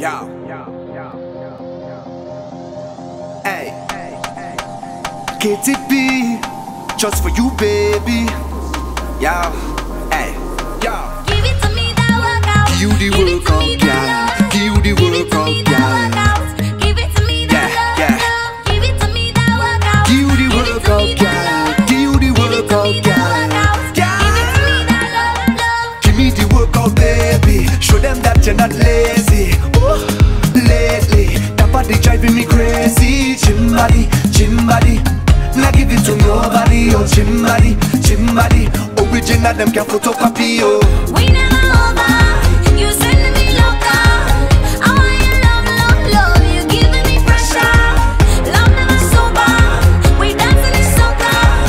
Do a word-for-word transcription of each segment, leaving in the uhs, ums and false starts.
yo. Hey, K T P, just for you, baby. Yo, hey, yo. Give it to me, that workout. Give you the workout, girl. Give you the workout, girl. Give it to me, that love. Give it to me, that workout. Give you the workout, girl. Give you the workout, girl. Give me the workout, baby. Show them that you're not lazy. Ooh, lately, that body driving me crazy. Gym body, gym body. Now give it to nobody, oh gym body, gym body. Original, them can photocopy, oh. We never over, you sending me loca. I want your love, love, love. You giving me pressure. Love never sober. We dancing in soca.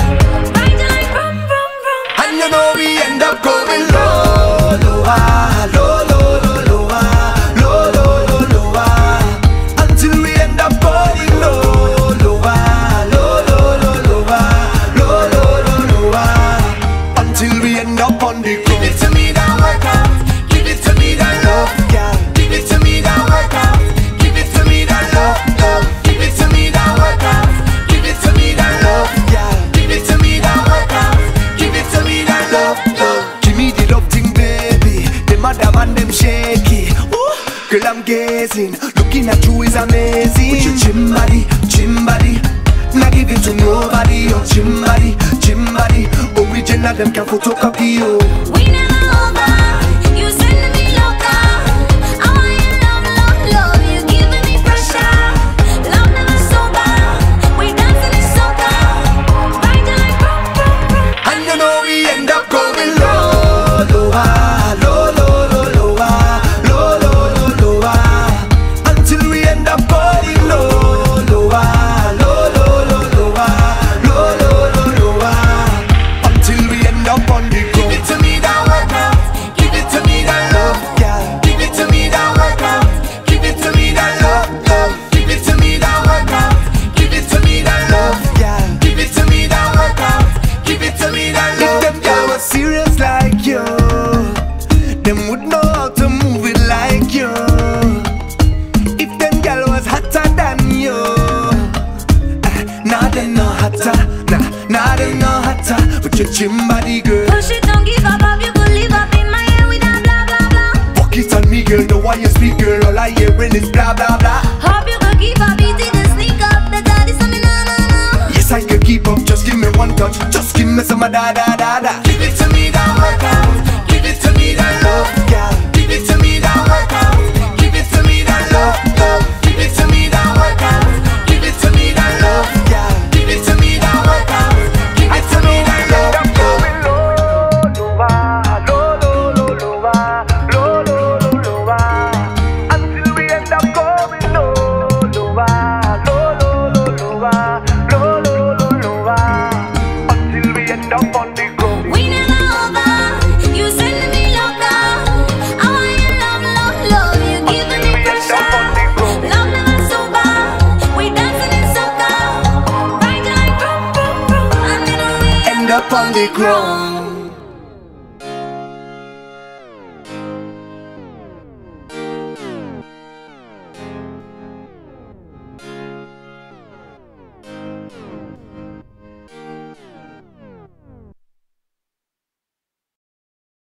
Riding like vroom, vroom, vroom. And you know we end up going low, lower, low, low, low, lower, low, low, low, lower, until we end up going low, lower, low, low, low, lower, low, low, low, lower, until we end up on the ground. Give it to me, that workout. Give it to me, that love, girl. Give it to me, that workout. Give it to me, that love, love. Give it to me, that workout. Give it to me, that love, girl. Give it to me, that workout. Give it to me, that love, love. Give me the love thing, baby. Them other man, them shaky. Ooh, girl, I'm gazing. Looking at you is amazing. With your gym body, gym body. Now give it to nobody, oh gym body, gym body. Original, them can photocopy, oh. We never over, you sending me loca. I want your love, love, love. You giving me pressure. Love never sober. We dancing in soca. Riding like vroom, vroom, vroom. And you know we end up going low, lower, low, low, low, lower, low, low, low, lower, until we end up going low, lower, low, low, low, lower, low, low, low, lower, until we end up on the ground. Give it to me, that workout. Give it to me, that love, girl. Give it to me, that workout. Give it to me, that love, love. Give it to me, that workout. Give it to me, that love, girl. Give it to me, that workout. Give it to me, that love. If them girls were serious like you, them would know how to move it like you. If them girls was hotter than you, uh, now they know hotter. Nah, now they know hotter. With your gym body, girl. Push it, don't give up, up. You could live up in my head with that blah, blah, blah. Walk it on me, girl. The way you speak, girl. All I hear is blah, blah, blah. Hope you could keep up, easy to sneak up. The daddy something, no, no, no. Yes, I can keep up. Just give me one touch. Just give me some of da da da da. Give it to me, that workout. Give it to me, that love, girl. Give it to me, that workout. Give it to me, that love, love. Give it to me, that workout. Give it to me, that love, girl. Give it to me, that workout. Give it to me, that love, love. Until we end up going low, lower, low, low, low, lower, low, low, low, lower, until we end up on the ground. We never over, you sending me loca. I want your love, love, love. You giving me pressure. Love never sober. We dancing in soca. Riding like vroom, vroom, vroom. Until we End up on the ground.